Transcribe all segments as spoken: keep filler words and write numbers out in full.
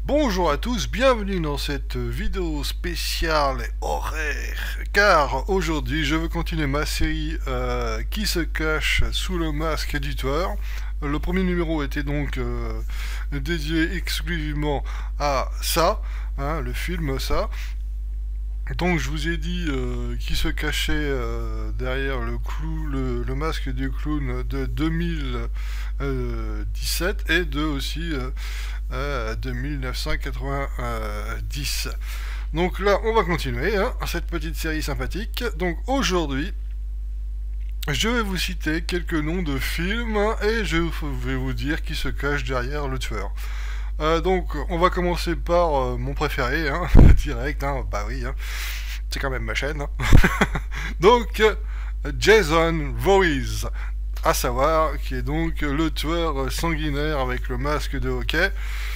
Bonjour à tous, bienvenue dans cette vidéo spéciale et horaire, car aujourd'hui je veux continuer ma série euh, qui se cache sous le masque du tueur. Le premier numéro était donc euh, dédié exclusivement à ça, hein, le film ça. Donc je vous ai dit euh, qui se cachait euh, derrière le, clou, le, le masque du clown de deux mille dix-sept et de aussi euh, euh, de mille neuf cent quatre-vingt-dix. Donc là on va continuer hein, cette petite série sympathique. Donc aujourd'hui je vais vous citer quelques noms de films et je vais vous dire qui se cache derrière le tueur. Euh, donc on va commencer par euh, mon préféré, hein, direct, hein, bah oui, hein, c'est quand même ma chaîne. Hein. Donc euh, Jason Voorhees, à savoir qui est donc le tueur sanguinaire avec le masque de hockey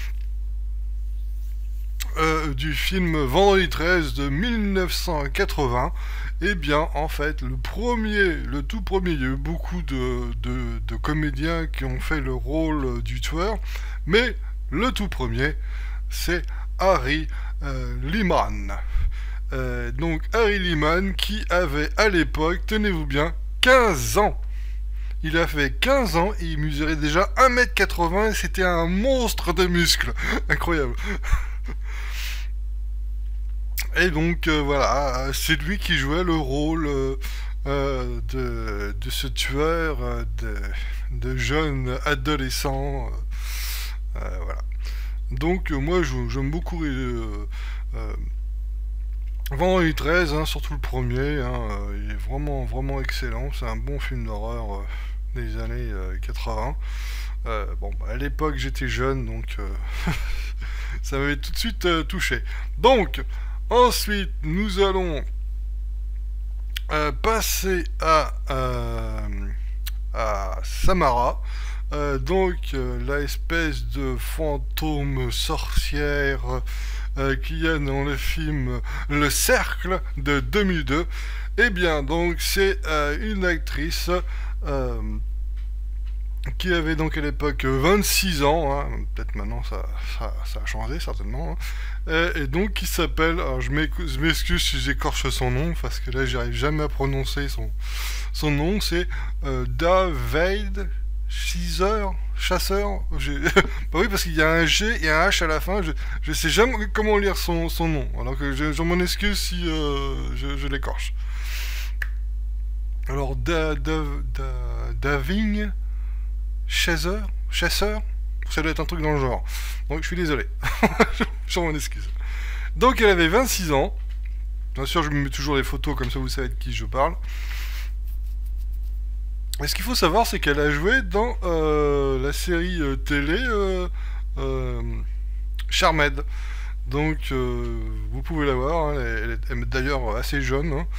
euh, du film Vendredi treize de mille neuf cent quatre-vingts. Et bien en fait le premier, le tout premier, il y a eu beaucoup de, de, de comédiens qui ont fait le rôle du tueur, mais le tout premier, c'est Harry euh, Lehman. Euh, donc Harry Lehman qui avait à l'époque, tenez-vous bien, quinze ans. Il a fait quinze ans et il mesurait déjà un mètre quatre-vingts et c'était un monstre de muscles. Incroyable. Et donc euh, voilà, c'est lui qui jouait le rôle euh, euh, de, de ce tueur euh, de, de jeunes adolescents. Euh, voilà. Donc euh, moi j'aime beaucoup euh, euh, Vendredi treize, hein, surtout le premier, hein, euh, il est vraiment vraiment excellent, c'est un bon film d'horreur euh, des années euh, quatre-vingts. Euh, bon, bah, à l'époque j'étais jeune, donc euh, ça m'avait tout de suite euh, touché. Donc, ensuite nous allons euh, passer à, euh, à Samara. Euh, donc euh, la espèce de fantôme sorcière euh, qu'il y a dans le film Le Cercle de deux mille deux. Et bien donc c'est euh, une actrice euh, qui avait donc à l'époque vingt-six ans, hein, peut-être maintenant ça, ça, ça a changé certainement, hein, et, et donc qui s'appelle, alors je m'excuse si j'écorche son nom, parce que là j'arrive jamais à prononcer son, son nom, c'est euh, David Chasseur, chasseur, bah oui parce qu'il y a un G et un H à la fin, je, je sais jamais comment lire son, son nom, alors que je, je m'en excuse si euh, je, je l'écorche. Alors da, da, da, Davigne Chasseur, chasseur, ça doit être un truc dans le genre. Donc je suis désolé, je m'en excuse. Donc elle avait vingt-six ans, bien sûr je me mets toujours les photos comme ça vous savez de qui je parle. Et ce qu'il faut savoir, c'est qu'elle a joué dans euh, la série euh, télé euh, euh, Charmed. Donc, euh, vous pouvez la voir. Hein, elle est, est d'ailleurs assez jeune. Hein.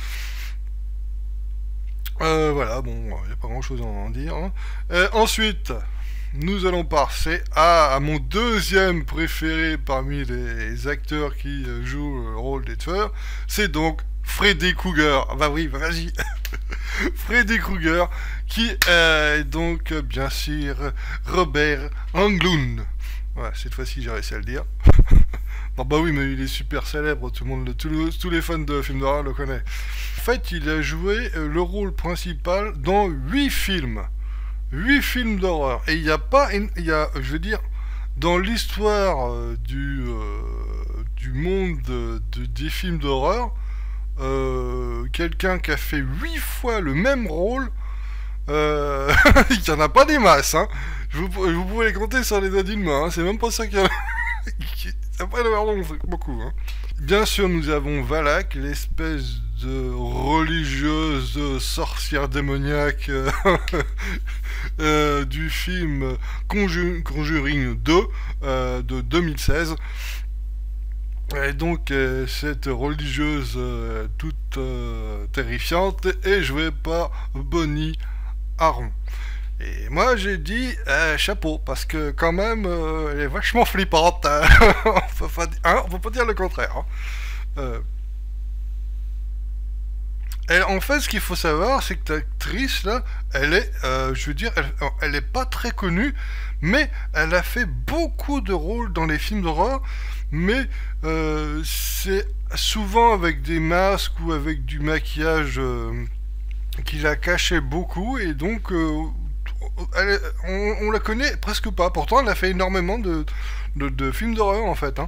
Euh, voilà, bon, il n'y a pas grand chose à en dire. Hein. Et ensuite, nous allons passer à, à mon deuxième préféré parmi les acteurs qui euh, jouent le rôle des tueurs. C'est donc Freddy Krueger. Ah bah oui, bah vas-y. Freddy Krueger, qui est donc bien sûr Robert Englund. Voilà, cette fois-ci j'ai réussi à le dire. Non bah oui, mais il est super célèbre, tout le monde, tout le, tous les fans de films d'horreur le connaissent. En fait, il a joué le rôle principal dans huit films. huit films d'horreur. Et il n'y a pas, il y a, je veux dire, dans l'histoire euh, du, euh, du monde de, de, des films d'horreur, Euh, quelqu'un qui a fait huit fois le même rôle, euh, il n'y en a pas des masses, hein. Vous, vous pouvez les compter sur les doigts d'une main, hein. C'est même pas ça qu'il y a. Ça peut être beaucoup, hein. Bien sûr, nous avons Valak, l'espèce de religieuse sorcière démoniaque euh, euh, du film Conju Conjuring deux euh, de deux mille seize. Et donc euh, cette religieuse euh, toute euh, terrifiante est jouée par Bonnie Aron. Et moi j'ai dit euh, chapeau parce que quand même euh, elle est vachement flippante. Hein. on, peut pas, hein, on peut pas dire le contraire. Hein. Euh, Elle, en fait, ce qu'il faut savoir, c'est que l'actrice, là, elle est, euh, je veux dire, elle, elle est pas très connue, mais elle a fait beaucoup de rôles dans les films d'horreur, mais euh, c'est souvent avec des masques ou avec du maquillage euh, qui la cachait beaucoup, et donc euh, elle, on, on la connaît presque pas. Pourtant, elle a fait énormément de, de, de films d'horreur, en fait, hein.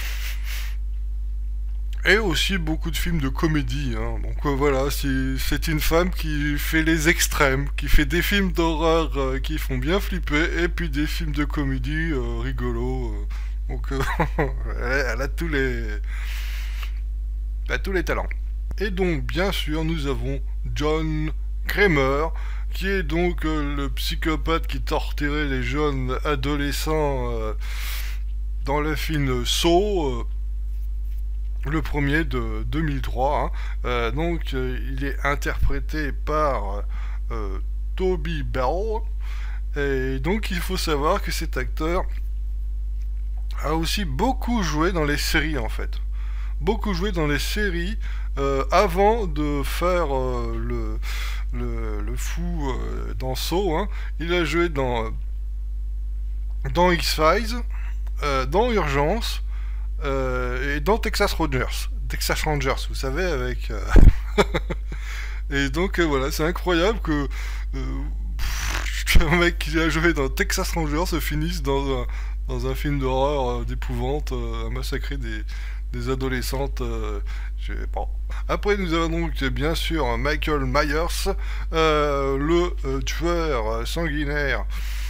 Et aussi beaucoup de films de comédie, hein. Donc euh, voilà, c'est une femme qui fait les extrêmes, qui fait des films d'horreur euh, qui font bien flipper, et puis des films de comédie euh, rigolos. Euh. Donc euh, elle, elle a tous les, elle a tous les talents. Et donc bien sûr, nous avons John Kramer, qui est donc euh, le psychopathe qui torturait les jeunes adolescents euh, dans le film Saw. Euh, le premier de deux mille trois, hein. euh, donc euh, il est interprété par euh, Toby Bell, et donc il faut savoir que cet acteur a aussi beaucoup joué dans les séries, en fait, beaucoup joué dans les séries euh, avant de faire euh, le, le, le fou euh, dans Saw, hein. Il a joué dans dans X-Files, euh, dans Urgence, Euh, et dans Texas Rangers, Texas Rangers, vous savez, avec... Euh... et donc, euh, voilà, c'est incroyable que euh, un mec qui a joué dans Texas Rangers se finisse dans un, dans un film d'horreur euh, d'épouvante, euh, à massacrer des, des adolescentes, euh, je sais pas. Après, nous avons donc, bien sûr, Michael Myers, euh, le euh, tueur sanguinaire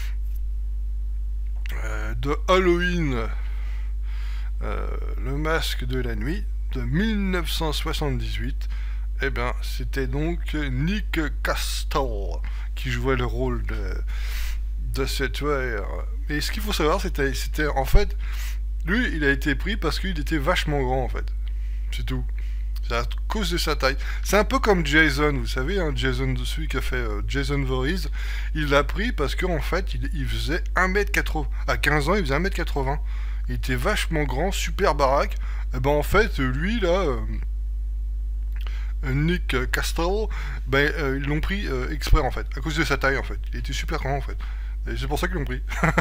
euh, de Halloween, Euh, le masque de la nuit de mille neuf cent soixante-dix-huit. Et eh bien c'était donc Nick Castle qui jouait le rôle de, de ce tueur. Et ce qu'il faut savoir, c'était c'était en fait, lui il a été pris parce qu'il était vachement grand, en fait, c'est tout. C'est à cause de sa taille. C'est un peu comme Jason, vous savez, hein, Jason, celui qui a fait euh, Jason Voorhees. Il l'a pris parce qu'en fait il, il faisait un mètre quatre-vingts. À quinze ans il faisait un mètre quatre-vingts. Il était vachement grand, super baraque. Et ben en fait, lui là, euh, Nick Castle, ben euh, ils l'ont pris euh, exprès, en fait, à cause de sa taille, en fait. Il était super grand, en fait. Et c'est pour ça qu'ils l'ont pris.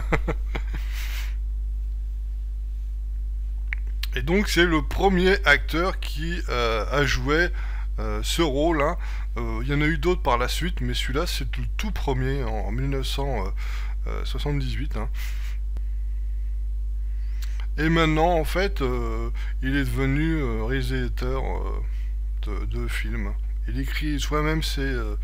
Et donc c'est le premier acteur qui euh, a joué euh, ce rôle, hein. Euh, il y en a eu d'autres par la suite, mais celui-là c'est le tout premier en, en mille neuf cent soixante-dix-huit, hein. Et maintenant, en fait, euh, il est devenu euh, réalisateur euh, de, de films. Il écrit soi-même ses, euh,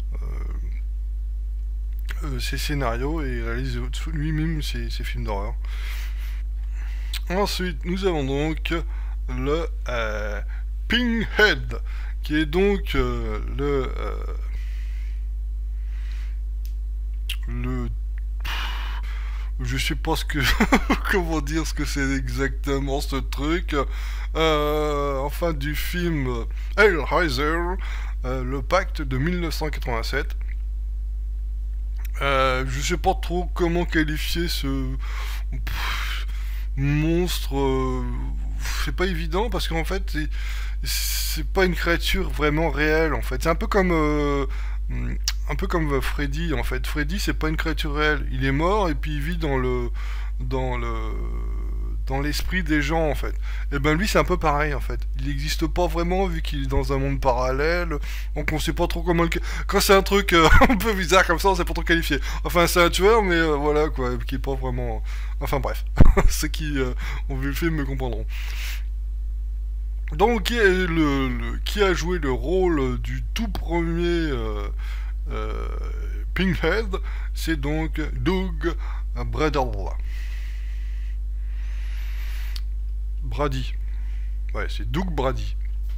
euh, ses scénarios et il réalise lui-même ses, ses films d'horreur. Ensuite, nous avons donc le euh, Pinhead, qui est donc euh, le... Euh, le je sais pas ce que comment dire ce que c'est exactement ce truc, euh, enfin du film Hellraiser, euh, le pacte de mille neuf cent quatre-vingt-sept. Euh, je sais pas trop comment qualifier ce pff, monstre, euh, c'est pas évident parce qu'en fait c'est pas une créature vraiment réelle, en fait. C'est un peu comme euh, un peu comme Freddy, en fait. Freddy, c'est pas une créature réelle. Il est mort et puis il vit dans le dans le dans l'esprit des gens, en fait. Et ben lui, c'est un peu pareil, en fait. Il n'existe pas vraiment vu qu'il est dans un monde parallèle. Donc on sait pas trop comment le... Quand c'est un truc euh, un peu bizarre comme ça, on sait pas trop qualifier. Enfin, c'est un tueur, mais euh, voilà, quoi, qui est pas vraiment... Enfin bref, ceux qui euh, ont vu le film me comprendront. Donc qui, est le, le, qui a joué le rôle du tout premier euh, euh, Pinhead, c'est donc Doug Bradell. Brady. Ouais, c'est Doug Brady.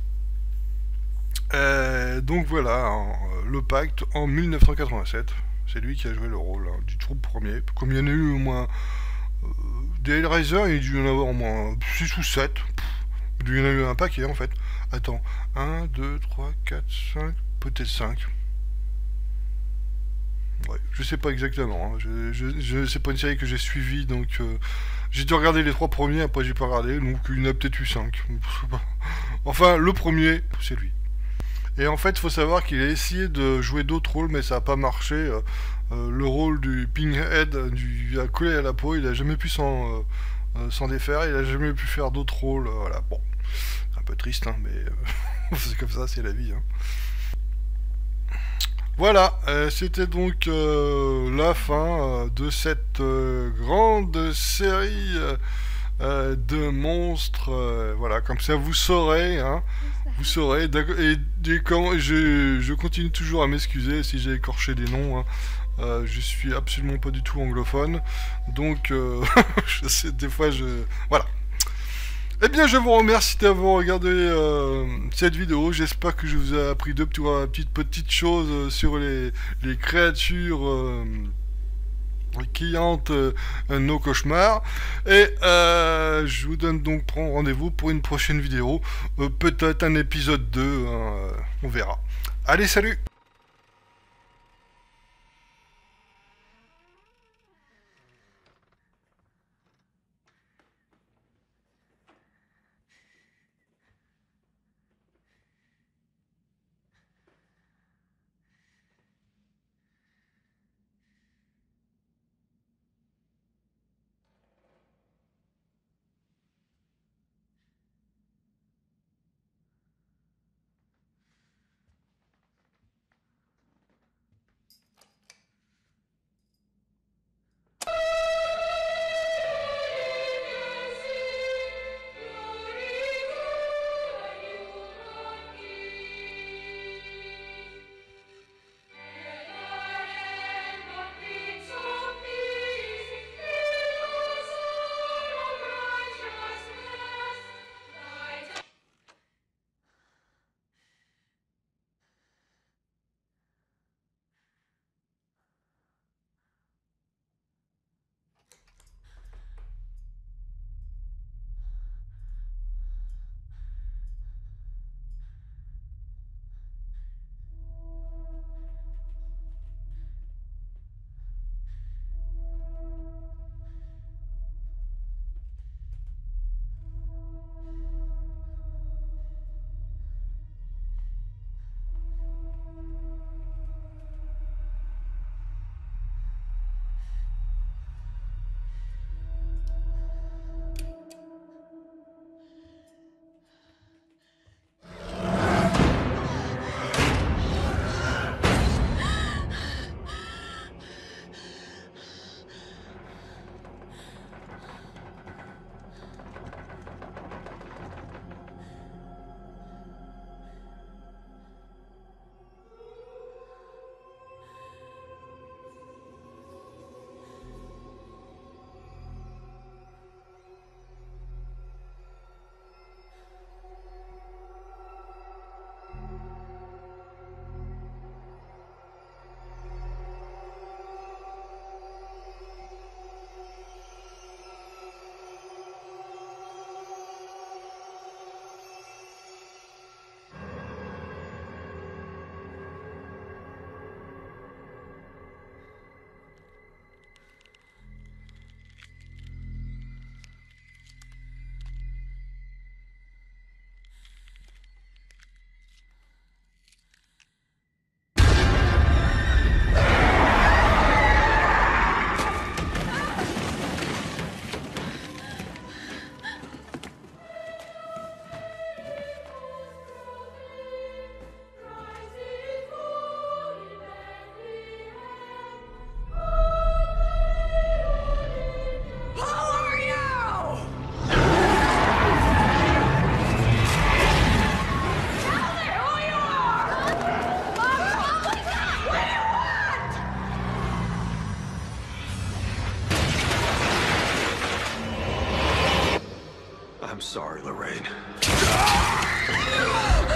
Euh, donc voilà, hein, le pacte en mille neuf cent quatre-vingt-sept. C'est lui qui a joué le rôle, hein, du tout premier. Comme il y en a eu au moins... Euh, des Hellraiser, il y a dû y en avoir au moins six ou sept. Il y en a eu un paquet, en fait. Attends, un, deux, trois, quatre, cinq, peut-être cinq. Ouais, je sais pas exactement, hein. je, je, je, c'est pas une série que j'ai suivie, donc euh, j'ai dû regarder les trois premiers, après j'ai pas regardé, donc il y en a peut-être eu cinq. Enfin, le premier, c'est lui. Et en fait, il faut savoir qu'il a essayé de jouer d'autres rôles, mais ça n'a pas marché. Euh, euh, le rôle du Pinhead, du à coller à la peau, il a jamais pu s'en euh, euh, s'en défaire. Il a jamais pu faire d'autres rôles. Euh, voilà, bon, c'est un peu triste, hein, mais euh, c'est comme ça, c'est la vie. Hein. Voilà, euh, c'était donc euh, la fin euh, de cette euh, grande série euh, euh, de monstres. Euh, voilà, comme ça vous saurez, hein, vous saurez. Et, et quand je, je continue toujours à m'excuser si j'ai écorché des noms. Hein. Euh, je suis absolument pas du tout anglophone, donc euh, je sais, des fois je voilà. Eh bien, je vous remercie d'avoir regardé euh, cette vidéo. J'espère que je vous ai appris deux petites, petites choses euh, sur les, les créatures euh, qui hantent euh, nos cauchemars. Et euh, je vous donne donc rendez-vous pour une prochaine vidéo. Euh, Peut-être un épisode deux, hein, euh, on verra. Allez, salut! I'm sorry, Lorraine.